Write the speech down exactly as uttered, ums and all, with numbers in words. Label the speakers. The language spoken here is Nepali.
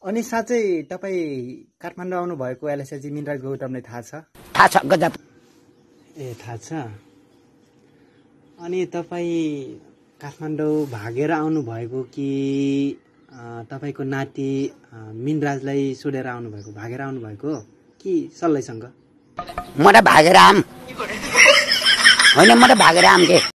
Speaker 1: अनि साँच्चै तपाईँ काठमाडौँ आउनु भएको एलएसएलजी मिनराज गौतमले थाहा छ?
Speaker 2: थाहा छ गजब।
Speaker 1: ए थाहा छ। अनि तपाईँ काठमाडौँ भागेर आउनु भएको कि तपाईँको नाति मिनराजलाई सोधेर आउनु भएको, भागेर आउनु भएको कि सल्लैसँग?
Speaker 2: म त भागेर आम होइन, म त भागेर आम के